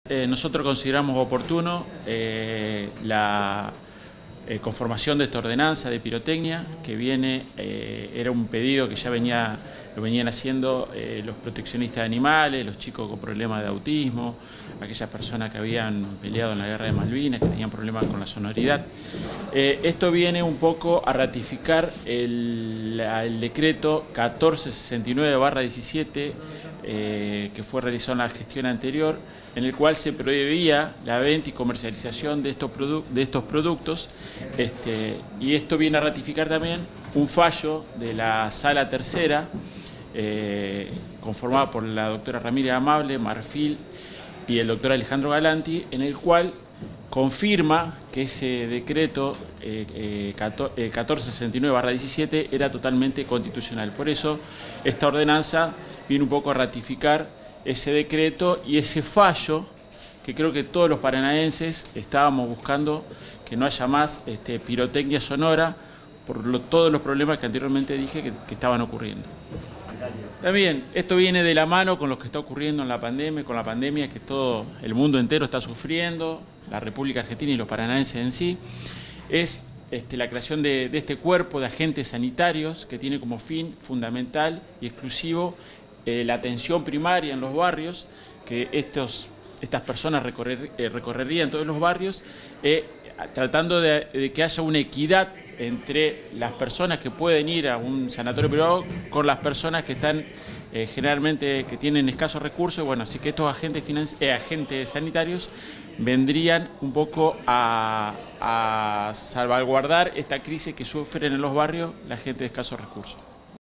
Nosotros consideramos oportuno la conformación de esta ordenanza de pirotecnia que viene, era un pedido que ya lo venían haciendo los proteccionistas de animales, los chicos con problemas de autismo, aquellas personas que habían peleado en la guerra de Malvinas, que tenían problemas con la sonoridad. Esto viene un poco a ratificar el decreto 1469/17 que fue realizado en la gestión anterior, en el cual se prohibía la venta y comercialización de estos productos, y esto viene a ratificar también un fallo de la Sala Tercera, conformada por la doctora Ramírez Amable, Marfil y el doctor Alejandro Galanti, en el cual confirma que ese decreto 1469/17 era totalmente constitucional. Por eso esta ordenanza viene un poco a ratificar ese decreto y ese fallo que creo que todos los paranaenses estábamos buscando, que no haya más pirotecnia sonora por todos los problemas que anteriormente dije que estaban ocurriendo. También esto viene de la mano con lo que está ocurriendo en la pandemia, con la pandemia que todo el mundo entero está sufriendo, la República Argentina y los paranaenses en sí. Es la creación de este cuerpo de agentes sanitarios que tiene como fin fundamental y exclusivo la atención primaria en los barrios, que estas personas recorrerían todos los barrios, tratando de que haya una equidad entre las personas que pueden ir a un sanatorio privado con las personas que están generalmente que tienen escasos recursos. Bueno, así que estos agentes sanitarios vendrían un poco a salvaguardar esta crisis que sufren en los barrios la gente de escasos recursos.